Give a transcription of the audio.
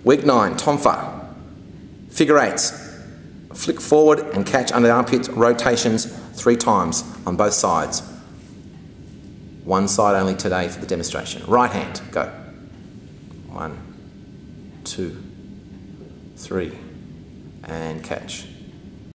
Week 9, Tonfu. Figure eights. Flick forward and catch under the armpit rotations 3 times on both sides. One side only today for the demonstration. Right hand, go. 1, 2, 3, and catch.